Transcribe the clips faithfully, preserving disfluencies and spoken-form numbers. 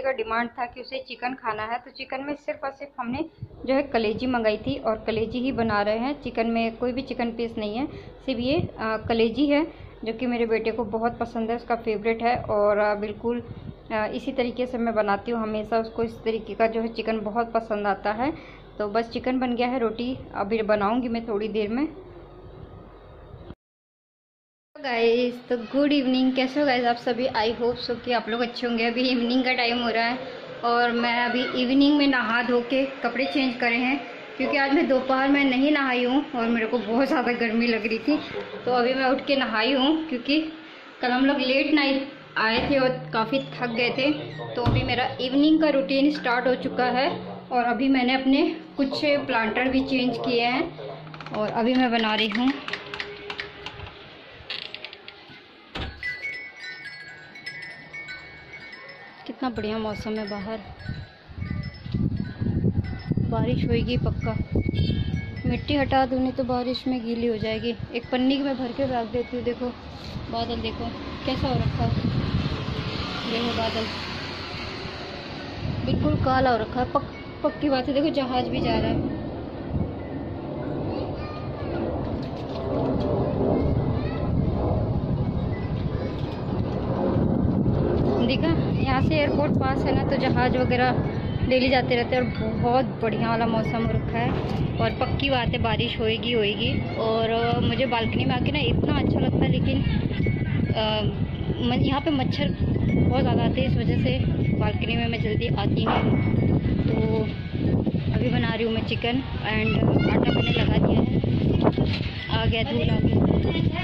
का डिमांड था कि उसे चिकन खाना है, तो चिकन में सिर्फ और सिर्फ हमने जो है कलेजी मंगाई थी और कलेजी ही बना रहे हैं। चिकन में कोई भी चिकन पीस नहीं है, सिर्फ ये आ, कलेजी है, जो कि मेरे बेटे को बहुत पसंद है, उसका फेवरेट है। और आ, बिल्कुल आ, इसी तरीके से मैं बनाती हूँ हमेशा, उसको इस तरीके का जो है चिकन बहुत पसंद आता है। तो बस चिकन बन गया है, रोटी अभी बनाऊँगी मैं थोड़ी देर में। गाइस तो गुड इवनिंग, कैसे हो गाइस आप सभी? आई होप सो कि आप लोग अच्छे होंगे। अभी इवनिंग का टाइम हो रहा है और मैं अभी इवनिंग में नहा धो के कपड़े चेंज करे हैं, क्योंकि आज मैं दोपहर में नहीं नहाई हूँ और मेरे को बहुत ज़्यादा गर्मी लग रही थी। तो अभी मैं उठ के नहाई हूँ, क्योंकि कल हम लोग लेट नाइट आए थे और काफ़ी थक गए थे। तो अभी मेरा इवनिंग का रूटीन स्टार्ट हो चुका है और अभी मैंने अपने कुछ प्लांटर भी चेंज किए हैं और अभी मैं बना रही हूँ। कितना बढ़िया मौसम है बाहर, बारिश होएगी पक्का। मिट्टी हटा दूँ नहीं तो बारिश में गीली हो जाएगी। एक पन्नी में भर के रख देती हूँ। देखो बादल, देखो कैसा हो रखा है, देखो बादल बिल्कुल काला हो रखा है। पक पक्की बात है, देखो जहाज भी जा रहा है। देखा, यहाँ से एयरपोर्ट पास है ना, तो जहाज़ वगैरह डेली जाते रहते हैं और बहुत बढ़िया वाला मौसम हो रखा है। और पक्की बात है बारिश होएगी होएगी। और मुझे बालकनी में आके ना इतना अच्छा लगता है, लेकिन यहाँ पे मच्छर बहुत ज़्यादा आते हैं, इस वजह से बालकनी में मैं जल्दी आती नहीं। तो अभी बना रही हूँ मैं चिकन एंड आटा मैंने लगा दिया है। आ गया धूल, आ गया,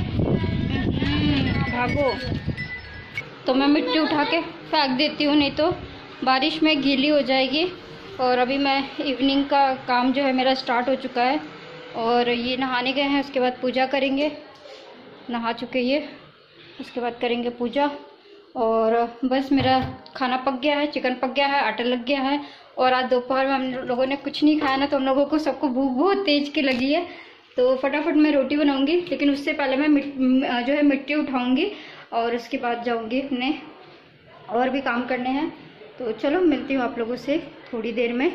भागो। तो मैं मिट्टी उठा के फेंक देती हूँ, नहीं तो बारिश में गीली हो जाएगी। और अभी मैं इवनिंग का काम जो है मेरा स्टार्ट हो चुका है और ये नहाने गए हैं, उसके बाद पूजा करेंगे। नहा चुके ये, उसके बाद करेंगे पूजा। और बस मेरा खाना पक गया है, चिकन पक गया है, आटा लग गया है। और आज दोपहर में हम लोगों ने कुछ नहीं खाया ना, तो हम लोगों को सबको भूख बहुत तेज़ की लगी है। तो फटाफट मैं रोटी बनाऊँगी, लेकिन उससे पहले मैं मिट, जो है मिट्टी उठाऊँगी और उसके बाद जाऊंगी अपने और भी काम करने हैं। तो चलो मिलती हूँ आप लोगों से थोड़ी देर में।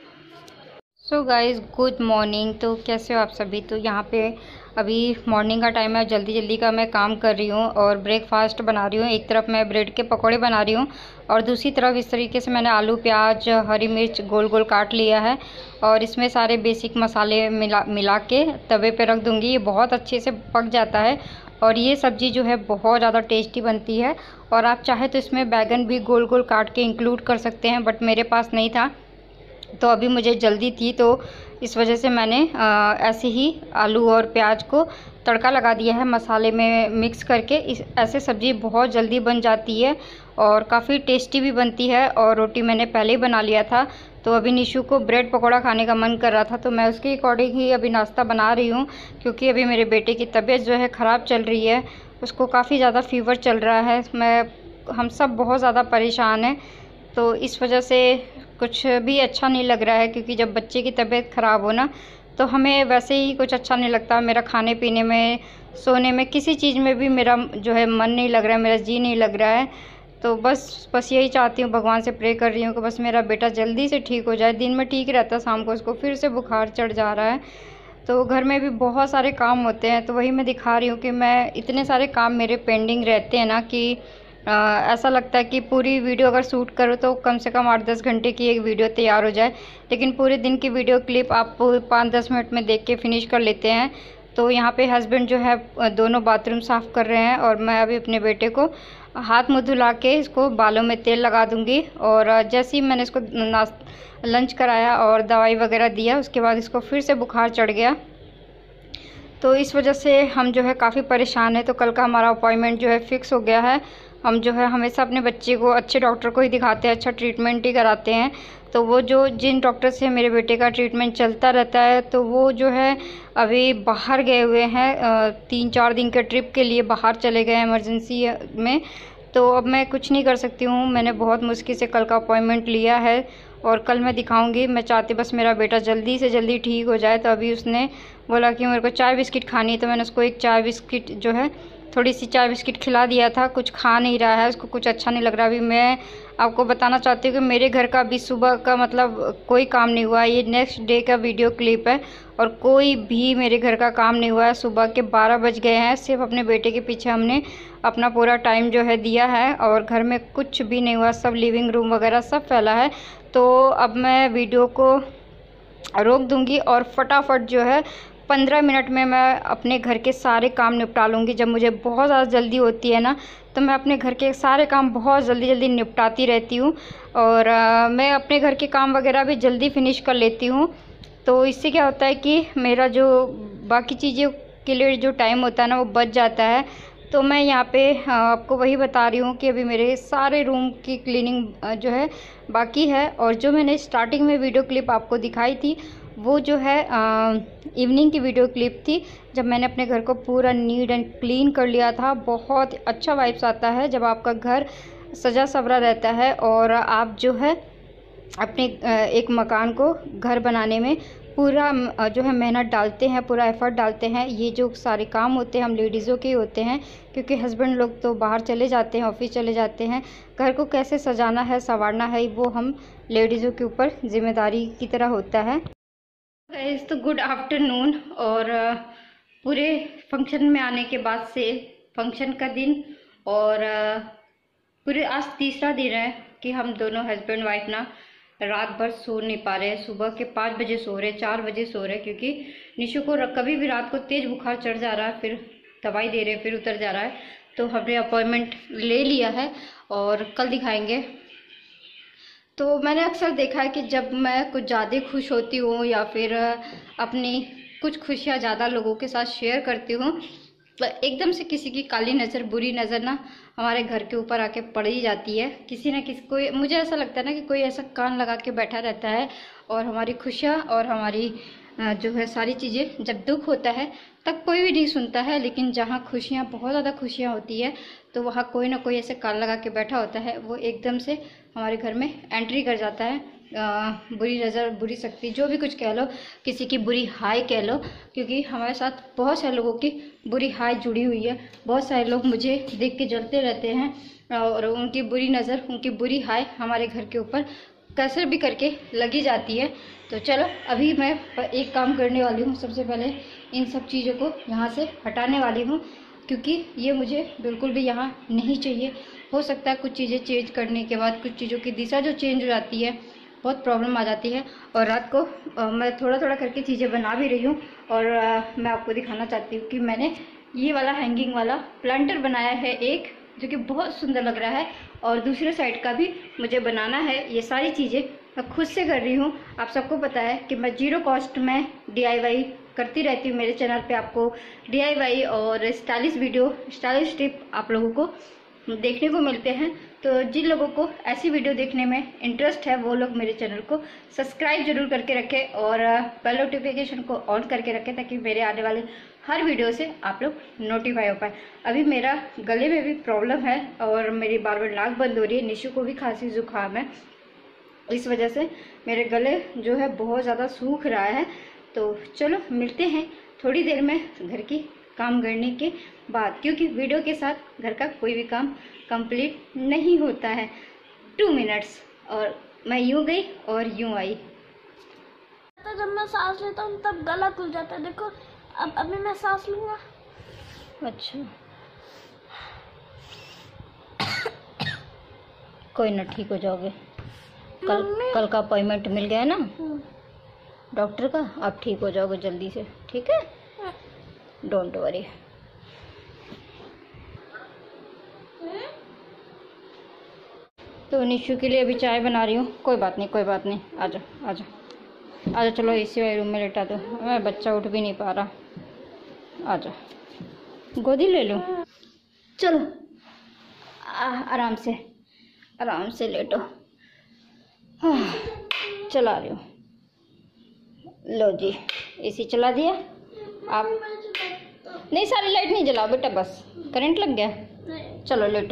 So guys good morning. तो कैसे हो आप सभी? तो यहाँ पे अभी मॉर्निंग का टाइम है, जल्दी जल्दी का मैं काम कर रही हूँ और ब्रेकफास्ट बना रही हूँ। एक तरफ मैं ब्रेड के पकौड़े बना रही हूँ और दूसरी तरफ इस तरीके से मैंने आलू, प्याज, हरी मिर्च गोल गोल काट लिया है और इसमें सारे बेसिक मसाले मिला मिला के तवे पे रख दूँगी। ये बहुत अच्छे से पक जाता है और ये सब्ज़ी जो है बहुत ज़्यादा टेस्टी बनती है। और आप चाहे तो इसमें बैगन भी गोल गोल काट के इंक्लूड कर सकते हैं, बट मेरे पास नहीं था तो अभी मुझे जल्दी थी, तो इस वजह से मैंने आ, ऐसे ही आलू और प्याज को तड़का लगा दिया है मसाले में मिक्स करके। इस ऐसे सब्ज़ी बहुत जल्दी बन जाती है और काफ़ी टेस्टी भी बनती है। और रोटी मैंने पहले ही बना लिया था, तो अभी निशु को ब्रेड पकौड़ा खाने का मन कर रहा था, तो मैं उसके अकॉर्डिंग ही अभी नाश्ता बना रही हूँ। क्योंकि अभी मेरे बेटे की तबीयत जो है ख़राब चल रही है, उसको काफ़ी ज़्यादा फीवर चल रहा है। मैं हम सब बहुत ज़्यादा परेशान हैं, तो इस वजह से कुछ भी अच्छा नहीं लग रहा है। क्योंकि जब बच्चे की तबीयत ख़राब हो ना, तो हमें वैसे ही कुछ अच्छा नहीं लगता। मेरा खाने पीने में, सोने में, किसी चीज़ में भी मेरा जो है मन नहीं लग रहा है, मेरा जी नहीं लग रहा है। तो बस बस यही चाहती हूँ, भगवान से प्रे कर रही हूँ कि बस मेरा बेटा जल्दी से ठीक हो जाए। दिन में ठीक रहता, शाम को उसको फिर से बुखार चढ़ जा रहा है। तो घर में भी बहुत सारे काम होते हैं, तो वही मैं दिखा रही हूँ कि मैं इतने सारे काम मेरे पेंडिंग रहते हैं ना, कि आ, ऐसा लगता है कि पूरी वीडियो अगर शूट करो तो कम से कम आठ दस घंटे की एक वीडियो तैयार हो जाए, लेकिन पूरे दिन की वीडियो क्लिप आप पाँच दस मिनट में देख के फिनिश कर लेते हैं। तो यहाँ पे हस्बैंड जो है दोनों बाथरूम साफ़ कर रहे हैं और मैं अभी अपने बेटे को हाथ मुँह धुला के इसको बालों में तेल लगा दूँगी। और जैसे ही मैंने इसको नाश्ता लंच कराया और दवाई वगैरह दिया, उसके बाद इसको फिर से बुखार चढ़ गया। तो इस वजह से हम जो है काफ़ी परेशान हैं। तो कल का हमारा अपॉइंटमेंट जो है फ़िक्स हो गया है। हम जो है हमेशा अपने बच्चे को अच्छे डॉक्टर को ही दिखाते हैं, अच्छा ट्रीटमेंट ही कराते हैं। तो वो जो जिन डॉक्टर से मेरे बेटे का ट्रीटमेंट चलता रहता है, तो वो जो है अभी बाहर गए हुए हैं, तीन चार दिन के ट्रिप के लिए बाहर चले गए इमरजेंसी में। तो अब मैं कुछ नहीं कर सकती हूँ। मैंने बहुत मुश्किल से कल का अपॉइंटमेंट लिया है और कल मैं दिखाऊंगी। मैं चाहती बस मेरा बेटा जल्दी से जल्दी ठीक हो जाए। तो अभी उसने बोला कि मेरे को चाय बिस्किट खानी है, तो मैंने उसको एक चाय बिस्किट जो है थोड़ी सी चाय बिस्किट खिला दिया था, कुछ खा नहीं रहा है, उसको कुछ अच्छा नहीं लग रहा। अभी मैं आपको बताना चाहती हूँ कि मेरे घर का अभी सुबह का मतलब कोई काम नहीं हुआ है। ये नेक्स्ट डे का वीडियो क्लिप है और कोई भी मेरे घर का काम नहीं हुआ है। सुबह के बारह बज गए हैं, सिर्फ अपने बेटे के पीछे हमने अपना पूरा टाइम जो है दिया है और घर में कुछ भी नहीं हुआ, सब लिविंग रूम वगैरह सब फैला है। तो अब मैं वीडियो को रोक दूँगी और फटाफट जो है पंद्रह मिनट में मैं अपने घर के सारे काम निपटा लूँगी। जब मुझे बहुत ज़्यादा जल्दी होती है ना, तो मैं अपने घर के सारे काम बहुत जल्दी जल्दी निपटाती रहती हूँ और आ, मैं अपने घर के काम वगैरह भी जल्दी फिनिश कर लेती हूँ। तो इससे क्या होता है कि मेरा जो बाकी चीज़ों के लिए जो टाइम होता है ना, वो बच जाता है। तो मैं यहाँ पे आपको वही बता रही हूँ कि अभी मेरे सारे रूम की क्लीनिंग जो है बाकी है। और जो मैंने स्टार्टिंग में वीडियो क्लिप आपको दिखाई थी, वो जो है इवनिंग की वीडियो क्लिप थी, जब मैंने अपने घर को पूरा नीट एंड क्लीन कर लिया था। बहुत अच्छा वाइब्स आता है जब आपका घर सजा सवरा रहता है और आप जो है अपने एक मकान को घर बनाने में पूरा जो है मेहनत डालते हैं, पूरा एफर्ट डालते हैं। ये जो सारे काम होते हैं हम लेडीज़ों के ही होते हैं, क्योंकि हस्बैंड लोग तो बाहर चले जाते हैं, ऑफिस चले जाते हैं। घर को कैसे सजाना है, संवारना है, वो हम लेडीज़ों के ऊपर जिम्मेदारी की तरह होता है। गाइस, तो गुड आफ्टरनून। और पूरे फंक्शन में आने के बाद से फंक्शन का दिन और पूरे आज तीसरा दिन है कि हम दोनों हस्बैंड वाइफ ना रात भर सो नहीं पा रहे हैं। सुबह के पाँच बजे सो रहे, चार बजे सो रहे, क्योंकि निशु को कभी भी रात को तेज़ बुखार चढ़ जा रहा है, फिर दवाई दे रहे हैं, फिर उतर जा रहा है। तो हमने अपॉइंटमेंट ले लिया है और कल दिखाएंगे। तो मैंने अक्सर देखा है कि जब मैं कुछ ज़्यादा खुश होती हूँ या फिर अपनी कुछ खुशियाँ ज़्यादा लोगों के साथ शेयर करती हूँ, तो एकदम से किसी की काली नज़र, बुरी नज़र ना हमारे घर के ऊपर आके पड़ ही जाती है। किसी ना किसी कोई, मुझे ऐसा लगता है ना कि कोई ऐसा कान लगा के बैठा रहता है और हमारी खुशियाँ और हमारी जो है सारी चीज़ें, जब दुख होता है तब कोई भी नहीं सुनता है, लेकिन जहाँ खुशियाँ, बहुत ज़्यादा खुशियाँ होती है, तो वहाँ कोई ना कोई ऐसे कान लगा के बैठा होता है, वो एकदम से हमारे घर में एंट्री कर जाता है। आ, बुरी नज़र, बुरी शक्ति, जो भी कुछ कह लो, किसी की बुरी हाय कह लो, क्योंकि हमारे साथ बहुत सारे लोगों की बुरी हाय जुड़ी हुई है। बहुत सारे लोग मुझे देख के जलते रहते हैं और उनकी बुरी नज़र, उनकी बुरी हाय हमारे घर के ऊपर कैसे भी करके लगी जाती है। तो चलो, अभी मैं एक काम करने वाली हूँ। सबसे पहले इन सब चीज़ों को यहाँ से हटाने वाली हूँ, क्योंकि ये मुझे बिल्कुल भी यहाँ नहीं चाहिए। हो सकता है कुछ चीज़ें चेंज करने के बाद कुछ चीज़ों की दिशा जो चेंज हो जाती है, बहुत प्रॉब्लम आ जाती है। और रात को आ, मैं थोड़ा थोड़ा करके चीज़ें बना भी रही हूँ और आ, मैं आपको दिखाना चाहती हूँ कि मैंने ये वाला हैंगिंग वाला प्लांटर बनाया है एक, जो कि बहुत सुंदर लग रहा है, और दूसरे साइड का भी मुझे बनाना है। ये सारी चीज़ें मैं खुद से कर रही हूँ। आप सबको पता है कि मैं जीरो कॉस्ट में डी आई वाई करती रहती हूँ। मेरे चैनल पे आपको डी आई वाई और स्टाइलिश वीडियो, स्टाइलिश टिप आप लोगों को देखने को मिलते हैं। तो जिन लोगों को ऐसी वीडियो देखने में इंटरेस्ट है, वो लोग मेरे चैनल को सब्सक्राइब जरूर करके रखें और बेल नोटिफिकेशन को ऑन करके रखें, ताकि मेरे आने वाले हर वीडियो से आप लोग नोटिफाई हो पाए। अभी मेरा गले में भी प्रॉब्लम है और मेरी बार बार नाक बंद हो रही है। निशु को भी खांसी जुकाम है, इस वजह से मेरे गले जो है बहुत ज़्यादा सूख रहा है। तो चलो मिलते हैं थोड़ी देर में घर की काम करने के बाद, क्योंकि वीडियो के साथ घर का कोई भी काम कंप्लीट नहीं होता है। टू मिनट्स और मैं यूँ गई और यूँ आई। तो जब मैं सांस लेता हूँ तब गला खुल जाता है। देखो, अब अभी मैं सांस लूँगा। अच्छा, कोई ना, ठीक हो जाओगे। कल कल का अपॉइंटमेंट मिल गया है ना डॉक्टर का, आप ठीक हो जाओगे जल्दी से, ठीक है? Don't worry. तो निशु के लिए अभी चाय बना रही हूँ। कोई बात नहीं, कोई बात नहीं, आ जाओ आ जाओ आ जाओ। चलो इसी वाले रूम में लेटा दो, मैं बच्चा उठ भी नहीं पा रहा। आ जाओ, गोदी ले लो। चलो आ, आराम से आराम से लेटो। हाँ, चला रही हूँ। लो जी, एसी चला दिया। आप नहीं, सारी लाइट नहीं जलाओ बेटा, बस करंट लग गया। चलो लेटो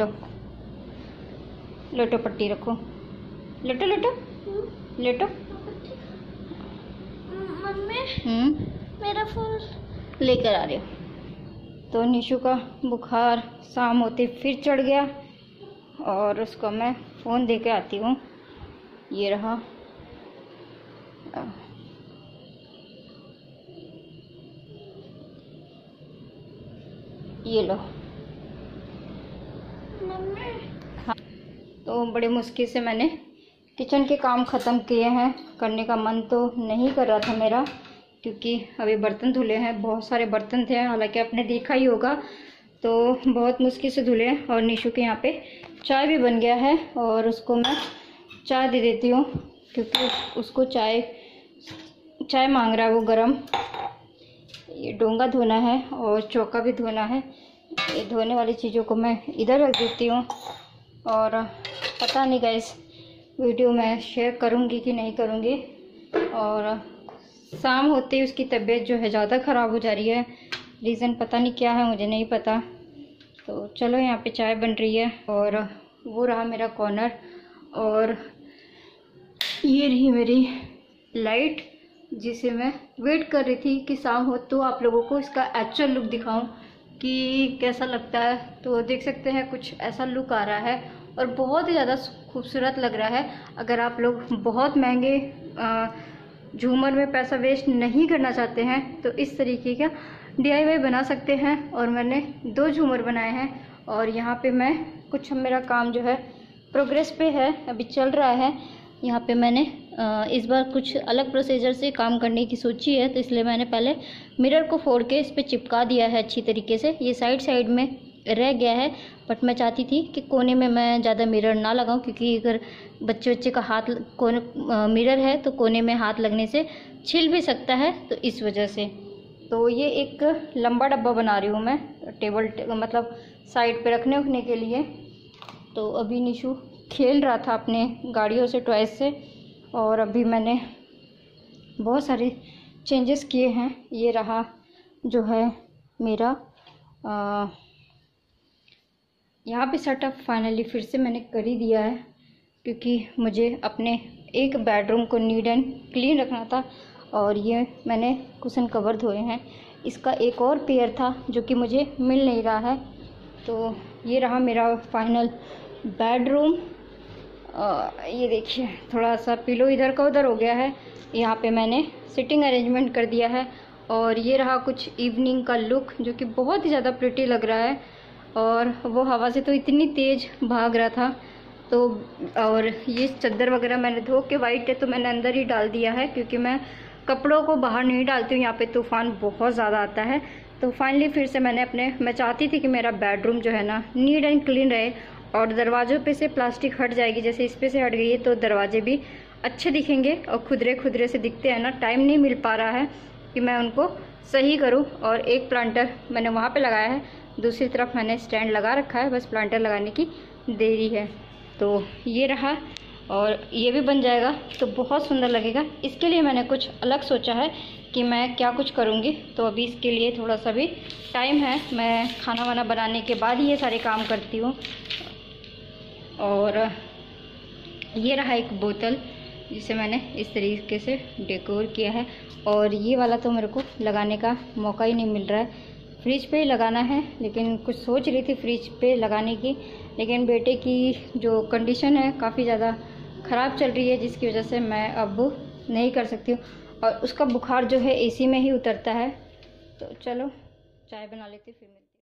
लेटो, पट्टी रखो, लेटो लेटो लेटो। मम्मी, हम्म मेरा फोन लेकर आ रही हूँ। तो निशु का बुखार शाम होते फिर चढ़ गया और उसको मैं फ़ोन दे के आती हूँ। ये रहा। ये लो। हाँ, तो बड़े मुश्किल से मैंने किचन के काम ख़त्म किए हैं। करने का मन तो नहीं कर रहा था मेरा, क्योंकि अभी बर्तन धुले हैं, बहुत सारे बर्तन थे। हालांकि आपने देखा ही होगा, तो बहुत मुश्किल से धुले। और निशु के यहाँ पे चाय भी बन गया है और उसको मैं चाय दे देती हूँ, क्योंकि उसको चाय चाय मांग रहा है वो गरम। ये डोंगा धोना है और चौका भी धोना है। ये धोने वाली चीज़ों को मैं इधर रख देती हूँ। और पता नहीं गाइस, वीडियो मैं शेयर करूँगी कि नहीं करूँगी। और शाम होते ही उसकी तबीयत जो है ज़्यादा ख़राब हो जा रही है। रीज़न पता नहीं क्या है, मुझे नहीं पता। तो चलो, यहाँ पे चाय बन रही है और वो रहा मेरा कॉर्नर। और ये रही मेरी लाइट, जिसे मैं वेट कर रही थी कि शाम हो तो आप लोगों को इसका एक्चुअल लुक दिखाऊं कि कैसा लगता है। तो देख सकते हैं कुछ ऐसा लुक आ रहा है और बहुत ही ज़्यादा खूबसूरत लग रहा है। अगर आप लोग बहुत महंगे झूमर में पैसा वेस्ट नहीं करना चाहते हैं तो इस तरीके का डी आई वाई बना सकते हैं। और मैंने दो झूमर बनाए हैं और यहाँ पे मैं कुछ मेरा काम जो है प्रोग्रेस पे है, अभी चल रहा है। यहाँ पे मैंने इस बार कुछ अलग प्रोसीजर से काम करने की सोची है, तो इसलिए मैंने पहले मिरर को फोड़ के इस पर चिपका दिया है अच्छी तरीके से। ये साइड साइड में रह गया है, बट मैं चाहती थी कि कोने में मैं ज़्यादा मिरर ना लगाऊं, क्योंकि अगर बच्चे बच्चे का हाथ कोने मिरर है तो कोने में हाथ लगने से छिल भी सकता है, तो इस वजह से। तो ये एक लंबा डब्बा बना रही हूँ मैं, टेबल टे, मतलब साइड पे रखने उखने के लिए। तो अभी निशु खेल रहा था अपने गाड़ियों से, टॉयज से, और अभी मैंने बहुत सारे चेंजेस किए हैं। ये रहा जो है मेरा आ, यहाँ पे सेटअप फाइनली फिर से मैंने कर ही दिया है, क्योंकि मुझे अपने एक बेडरूम को नीट एंड क्लीन रखना था। और ये मैंने कुशन कवर धोए हैं। इसका एक और पेयर था जो कि मुझे मिल नहीं रहा है। तो ये रहा मेरा फाइनल बेडरूम। ये देखिए, थोड़ा सा पिलो इधर का उधर हो गया है। यहाँ पे मैंने सिटिंग अरेंजमेंट कर दिया है। और ये रहा कुछ इवनिंग का लुक, जो कि बहुत ही ज़्यादा प्रिटी लग रहा है। और वो हवा से तो इतनी तेज़ भाग रहा था। तो और ये चादर वगैरह मैंने धो के, वाइट है तो मैंने अंदर ही डाल दिया है, क्योंकि मैं कपड़ों को बाहर नहीं डालती हूँ। यहाँ पे तूफ़ान बहुत ज़्यादा आता है। तो फाइनली फिर से मैंने अपने मैं चाहती थी कि मेरा बेडरूम जो है ना नीट एंड क्लीन रहे, और दरवाज़ों पे से प्लास्टिक हट जाएगी, जैसे इस पे से हट गई है तो दरवाजे भी अच्छे दिखेंगे। और खुदरे खुदरे से दिखते हैं ना, टाइम नहीं मिल पा रहा है कि मैं उनको सही करूं। और एक प्लांटर मैंने वहाँ पे लगाया है, दूसरी तरफ मैंने स्टैंड लगा रखा है, बस प्लांटर लगाने की देरी है। तो ये रहा, और ये भी बन जाएगा तो बहुत सुंदर लगेगा। इसके लिए मैंने कुछ अलग सोचा है कि मैं क्या कुछ करूँगी। तो अभी इसके लिए थोड़ा सा भी टाइम है, मैं खाना वाना बनाने के बाद ही ये सारे काम करती हूँ। और ये रहा एक बोतल, जिसे मैंने इस तरीके से डेकोर किया है। और ये वाला तो मेरे को लगाने का मौका ही नहीं मिल रहा है, फ्रिज पे ही लगाना है। लेकिन कुछ सोच रही थी फ्रिज पे लगाने की, लेकिन बेटे की जो कंडीशन है काफ़ी ज़्यादा ख़राब चल रही है, जिसकी वजह से मैं अब नहीं कर सकती हूँ। और उसका बुखार जो है एसी में ही उतरता है। तो चलो चाय बना लेती हूँ, फिर